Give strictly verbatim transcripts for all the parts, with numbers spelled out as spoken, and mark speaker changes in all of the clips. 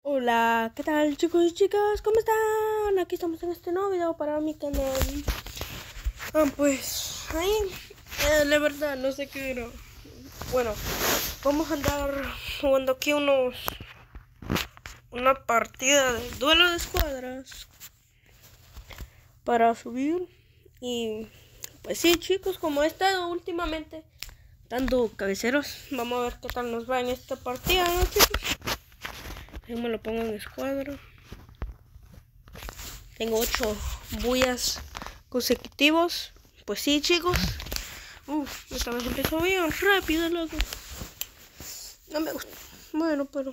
Speaker 1: Hola, ¿qué tal chicos y chicas? ¿Cómo están? Aquí estamos en este nuevo video para mi canal. Ah, pues, ahí, eh, la verdad, no sé qué era. Bueno, vamos a andar jugando aquí unos... Una partida de duelo de escuadras para subir. Y, pues sí chicos, como he estado últimamente dando cabeceros, vamos a ver qué tal nos va en esta partida, ¿no chicos? Ahí me lo pongo en escuadra. Tengo ocho bullas consecutivos. Pues sí, chicos. Uf, esta vez empezó bien rápido, loco. No me gusta. Bueno, pero...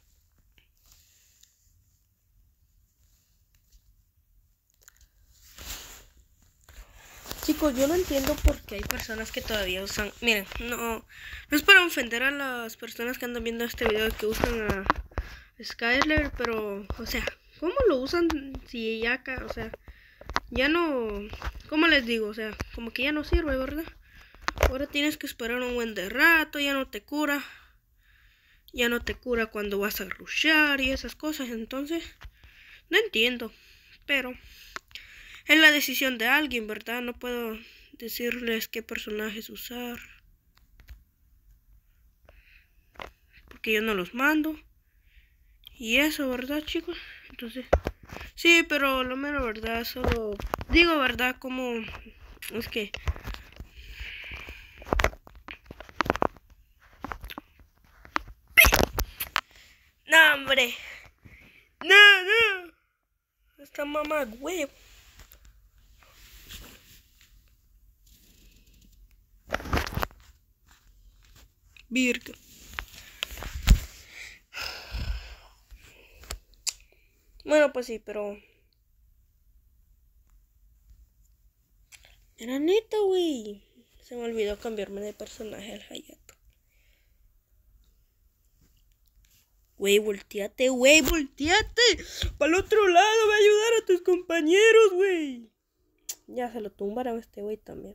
Speaker 1: Chicos, yo no entiendo por qué hay personas que todavía usan... Miren, no, no es para ofender a las personas que andan viendo este video que usan a Skyler, pero, o sea, ¿cómo lo usan si ya acá, o sea, ya no... ¿Cómo les digo? O sea, como que ya no sirve, ¿verdad? Ahora tienes que esperar un buen de rato, ya no te cura. Ya no te cura cuando vas a rushear y esas cosas, entonces no entiendo, pero es la decisión de alguien, ¿verdad? No puedo decirles qué personajes usar, porque yo no los mando. Y eso, ¿verdad, chicos? Entonces, sí, pero lo mero verdad, solo digo verdad, como es que no, hombre. No, no. Esta mamá huevo. Virga. Bueno, pues sí, pero... Era neta, güey. Se me olvidó cambiarme de personaje al Hayato. Güey, volteate, güey, volteate. Para el otro lado, va a ayudar a tus compañeros, güey. Ya se lo tumbaron a este güey también.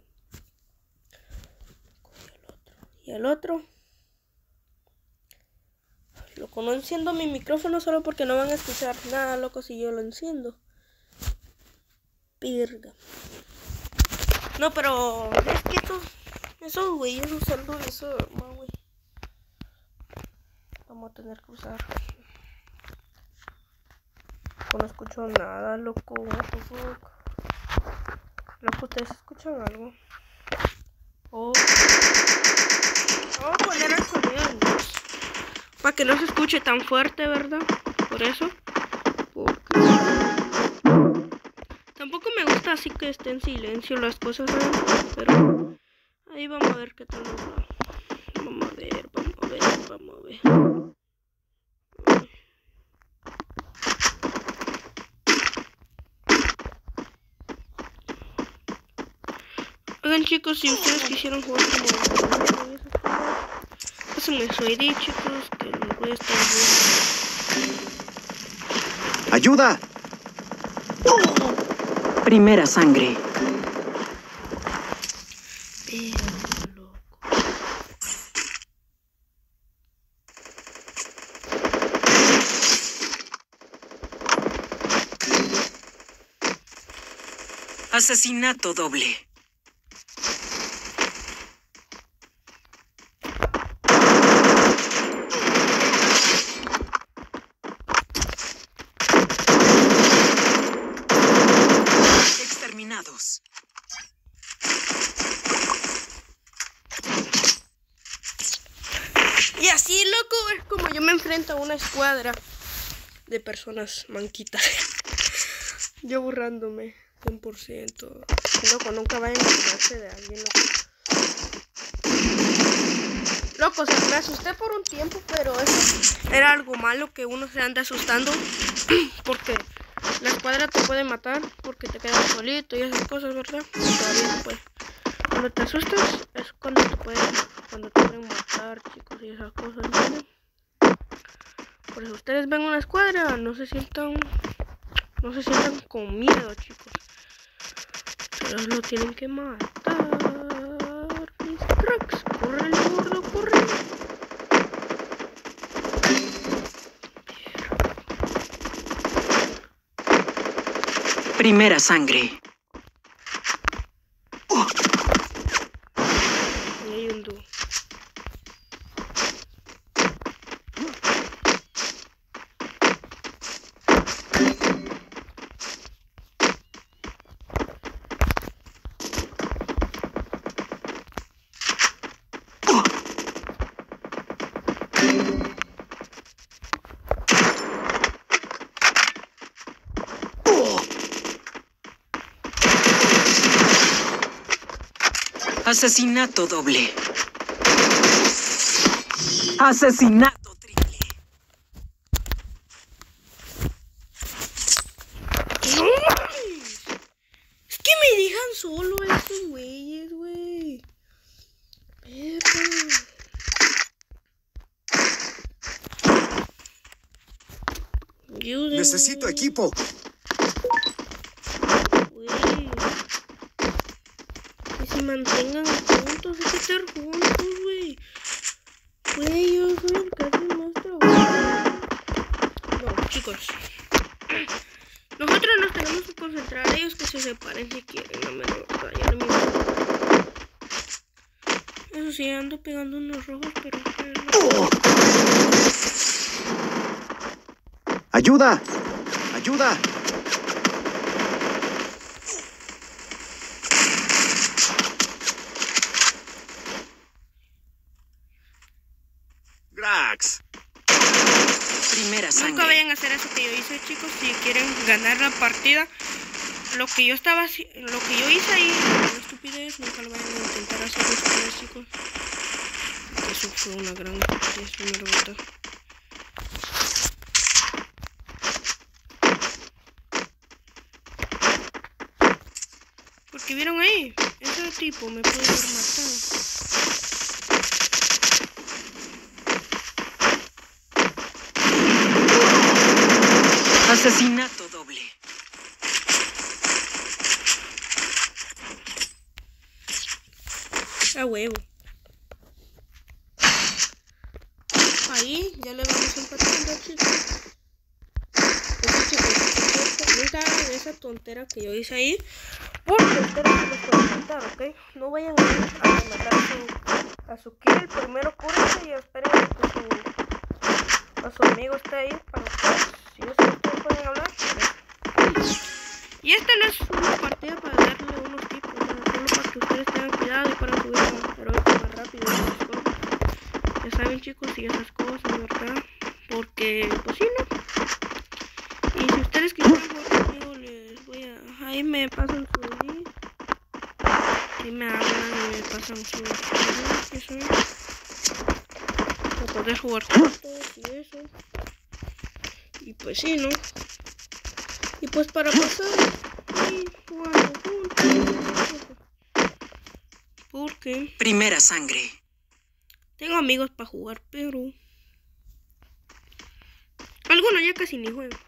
Speaker 1: Y al otro. Y al otro. Loco, no enciendo mi micrófono solo porque no van a escuchar nada, loco, si yo lo enciendo. Pirga. No, pero es que esos, esos güeyes usando eso, no, güey. Vamos a tener que usar. No escucho nada, loco. Loco, ¿ustedes escuchan algo? Oh. Vamos a poner el sonido en dos. Para que no se escuche tan fuerte, ¿verdad? Por eso. Porque... Tampoco me gusta así que esté en silencio las cosas, ¿verdad? Pero ahí vamos a ver qué tal nos va. Vamos a ver, vamos a ver, vamos a ver. Oigan chicos, si ustedes quisieran jugar como... Pásenme su I D, chicos, que les voy a estar viendo.
Speaker 2: ¡Ayuda!
Speaker 3: Primera sangre.
Speaker 1: Pero, loco.
Speaker 3: Asesinato doble. Exterminados.
Speaker 1: Y así, loco, es como yo me enfrento a una escuadra de personas manquitas. Yo burlándome cien por ciento. Loco, nunca vayan a burlarse de alguien, loco. Loco, o sea, me asusté por un tiempo, pero eso era algo malo que uno se anda asustando. Porque la escuadra te puede matar porque te quedas solito y esas cosas, ¿verdad? Todavía pues, cuando te asustas es cuando te pueden, cuando te pueden matar, chicos, y esas cosas, ¿verdad? Por eso ustedes ven una escuadra, no se sientan, no se sientan con miedo, chicos. Ustedes lo tienen que matar, mis cracks. Corre, gordo, corre.
Speaker 3: Primera sangre.
Speaker 1: Y hay un dúo.
Speaker 3: Asesinato doble. Asesinato triple.
Speaker 1: ¡No mames! Es que me dejan solo estos güeyes, güey. Perro. Ayúdenme.
Speaker 2: Necesito equipo.
Speaker 1: Güey. Que se mantengan juntos, hay que estar juntos, güey. Güey, yo soy el que hace más trabajo. No, chicos. Nosotros nos tenemos que concentrar. Ellos que se separen si quieren, no me lo vayan. Eso sí, ando pegando unos rojos, pero... pero...
Speaker 2: ¡Ayuda! ¡Ayuda! Grax.
Speaker 3: Primera
Speaker 1: Nunca
Speaker 3: sangre.
Speaker 1: vayan a hacer eso que yo hice, chicos. Si quieren ganar la partida, lo que yo estaba haci- lo que yo hice ahí, la estupidez, nunca lo vayan a intentar hacer ustedes, chicos. Porque eso fue una gran estupidez, una verdad. Porque vieron ahí, ese tipo me puede haber matado.
Speaker 3: Asesinato doble.
Speaker 1: A huevo. Ahí ya le vamos empatando, chicos. Eso, chicos, nunca hagan esa tontera que yo hice ahí. Porque ustedes se los pueden matar, ¿ok? No vayan a matar a su, a su kill. Primero cúrense y esperen a que su, a su amigo esté ahí para ustedes. Si no, ustedes pueden hablar. Y esta no es una partida para darle unos tipos, o sea, solo para que ustedes tengan cuidado y para subir a heroico más rápido y esas cosas. Ya saben, chicos, y esas cosas, ¿verdad? Porque, pues sí, ¿no? Y si ustedes quisieran jugar conmigo, les voy a... Ahí me pasan su I D. Ahí me hablan y me pasan su I D, eso es. Para poder jugar juntos y eso. Y pues sí, ¿no? Y pues para pasar ahí jugando juntos. Porque
Speaker 3: Primera sangre.
Speaker 1: tengo amigos para jugar, pero algunos ya casi ni juegan.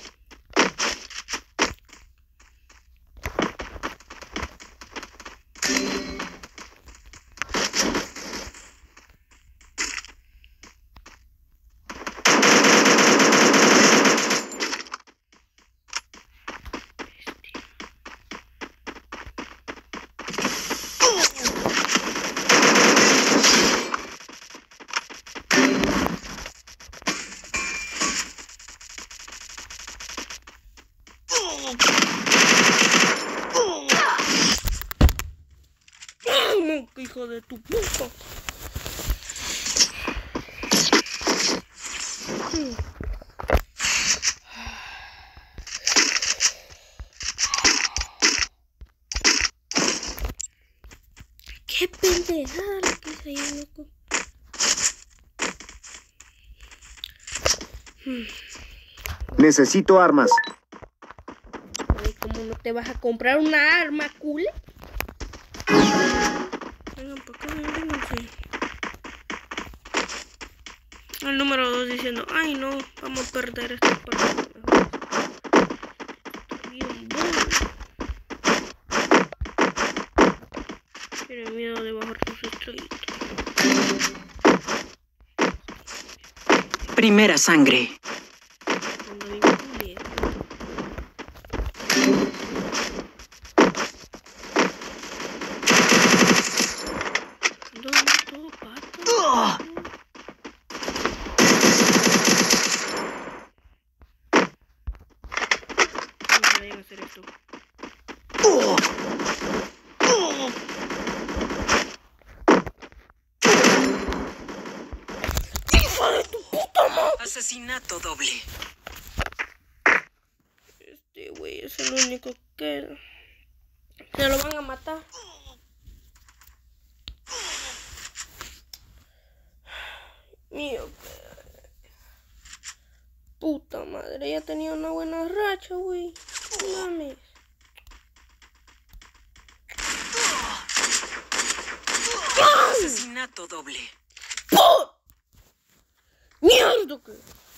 Speaker 1: Hijo de tu puta. Hmm. Qué pendejada la que hice ahí, loco. Hmm.
Speaker 2: Necesito armas.
Speaker 1: Ay, ¿cómo no te vas a comprar una arma, cool? Vengan para acá, vénganse. El número dos diciendo, ay no, vamos a perder esta partida. Bien, bueno. Tiene miedo de bajar sus estrellitas.
Speaker 3: Primera sangre.
Speaker 1: Anda bien culero. eres tú. ¡Hijo de tu puta madre!
Speaker 3: Asesinato doble.
Speaker 1: Este güey es el único que... Se lo van a matar. Mío. Puta madre, ya tenía una buena racha, güey. No mames.
Speaker 3: Asesinato doble.
Speaker 1: ¡Put! ¡Mierda! ¿Qué?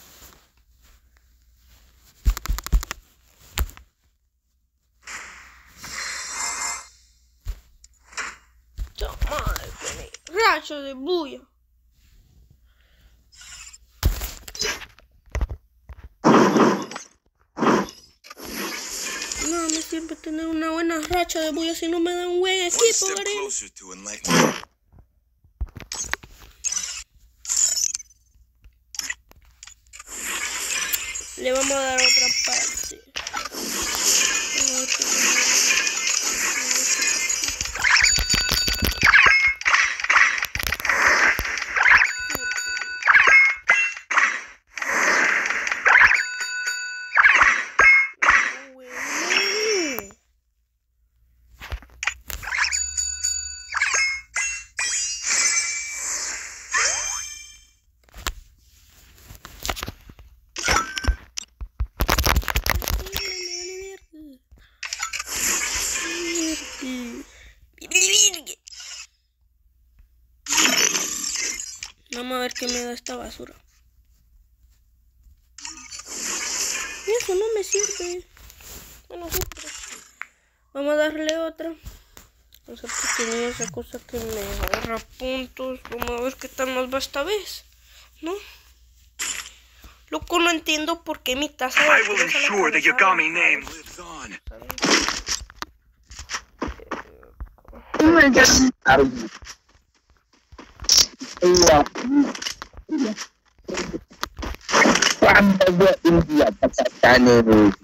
Speaker 1: Madre, racha de bulla. No me sirve tener una buena racha de bulla si no me dan un buen equipo, Gary. Le vamos a dar otra parte. Vamos a ver qué me da esta basura. Y eso no me sirve. Bueno, sí, pero... Vamos a darle otra. Vamos a ver si tenía esa cosa que me agarra puntos. Vamos a ver qué tal nos va esta vez. ¿No? Loco, no entiendo por qué mi taza de...
Speaker 4: I will ensure that Yagami name lives on.
Speaker 5: India Pakistan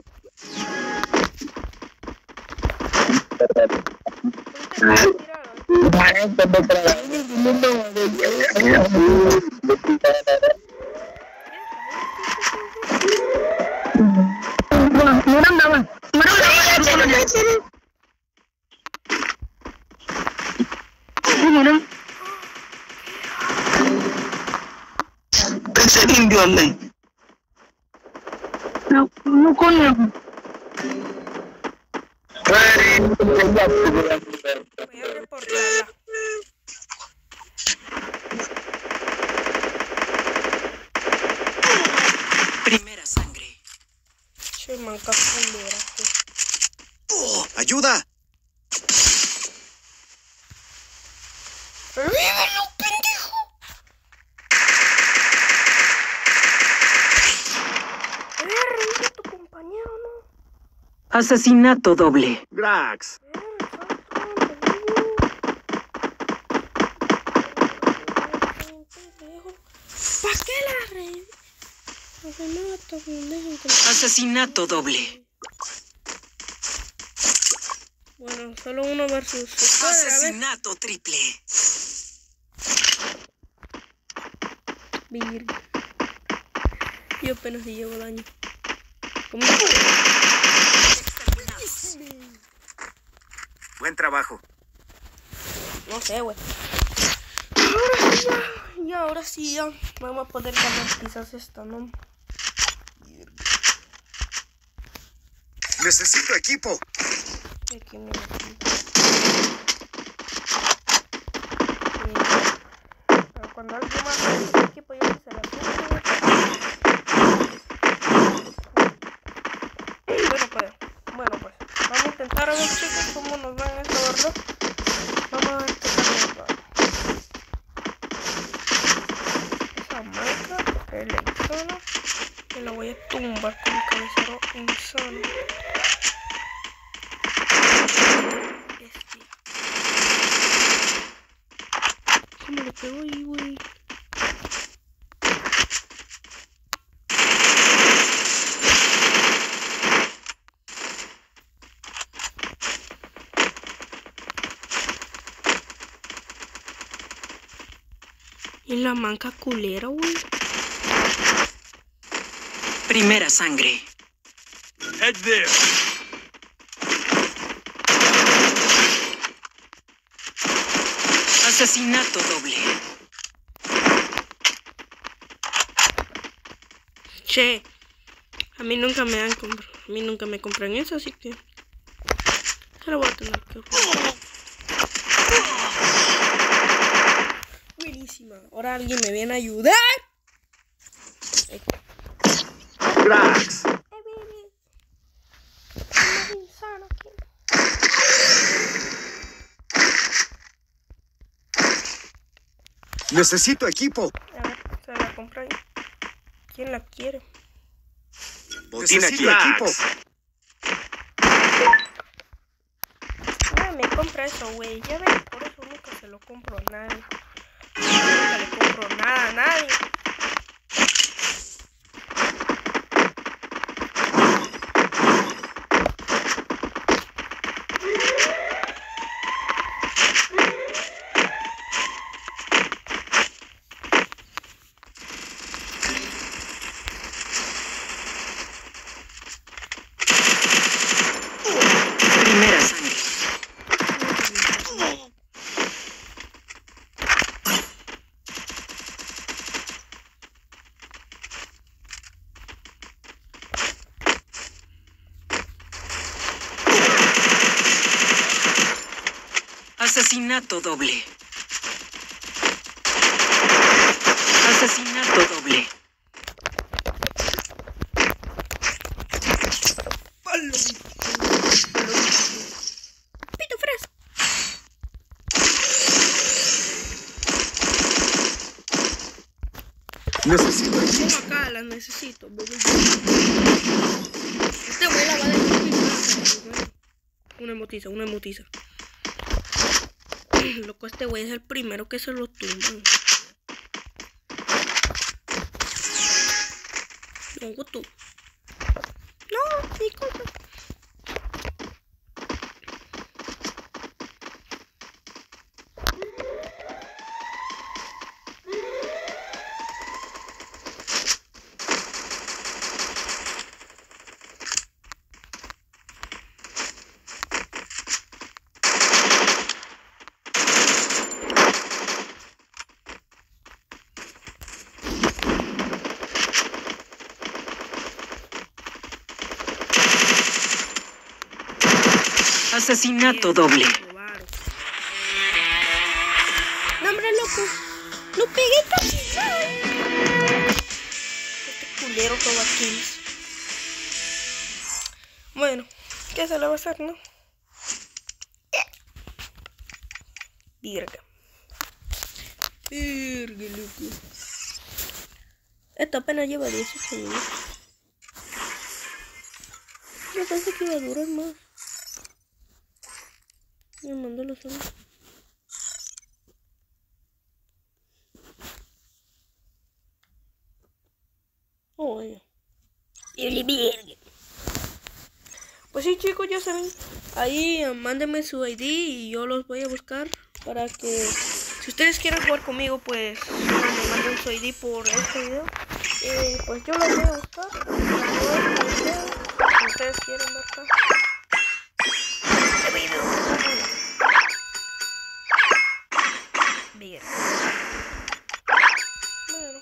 Speaker 5: indio online. No, no coño.
Speaker 1: Voy a reportarla.
Speaker 3: Primera sangre.
Speaker 1: Che, manca culera.
Speaker 2: ¡Ayuda!
Speaker 1: ¡Revívelo, pendejo! Eh, revive a tu compañero, ¿no?
Speaker 3: Asesinato doble.
Speaker 2: Grax.
Speaker 1: ¿Para qué la revive? No se mata, pendejo.
Speaker 3: Asesinato doble.
Speaker 1: Bueno, solo uno versus...
Speaker 3: Asesinato triple.
Speaker 1: Virga. Yo apenas le llevo daño. ¿Cómo?
Speaker 2: Buen trabajo.
Speaker 1: No sé, güey. Ahora sí ya. Y ahora sí ya. Vamos a poder ganar quizás esta, ¿no?
Speaker 2: Necesito equipo.
Speaker 1: Aquí me aquí. Pero cuando alguien más necesita equipo, yo se la pongo. Bueno, pues. Bueno, pues. Vamos a intentar a ver, chicos, cómo nos va en esta, ¿verdad? Vamos a ver qué tal nos va. Esa marca, porque es la insana. Y la voy a tumbar con mi cabecero insano. ¿Cómo le pegó ahí, güey? Y la manca culera, güey.
Speaker 3: Primera sangre.
Speaker 4: Head there.
Speaker 3: Asesinato doble.
Speaker 1: Che, a mí nunca me han comprado, a mí nunca me compran eso, así que se lo voy a tener que comprar. Buenísima. Ahora alguien me viene a ayudar.
Speaker 2: Cracks. Necesito equipo.
Speaker 1: A ver, se la compra ahí. ¿Quién la quiere?
Speaker 2: Botín aquí.
Speaker 4: Cracks.
Speaker 2: Equipo.
Speaker 1: Nadie me compra eso, güey. Ya ven, por eso nunca se lo compro a nadie. Nunca le compro nada a nadie.
Speaker 3: Primera sangre. Asesinato doble. Asesinato doble.
Speaker 1: Pito fresco.
Speaker 2: Necesito
Speaker 1: Como
Speaker 2: equipo.
Speaker 1: acá las necesito, bebé. Este güey la va a dejar. Una emotiza, una emotiza. Loco, este güey es el primero que se lo tumban. Luego tú. No, disculpa.
Speaker 3: Asesinato doble.
Speaker 1: No, hombre, loco. Lo pegué casi. Este culero todo aquí. Bueno, ¿qué se le va a hacer, no? Virga. Virga, loco. Esta apenas lleva dieciocho minutos. Yo pensé que iba a durar más. Me mandó los ojos. Oye. Pues sí, chicos, ya saben. Ahí eh, mándenme su I D y yo los voy a buscar para que si ustedes quieren jugar conmigo, pues me manden su I D por este video. Y pues yo los voy a buscar. Si ustedes quieren, ¿verdad? Bien. Bueno.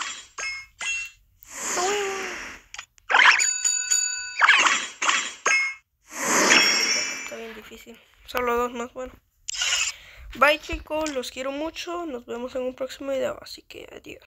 Speaker 1: Está bien difícil. Solo dos más, bueno. Bye, chicos, los quiero mucho. Nos vemos en un próximo video, así que adiós.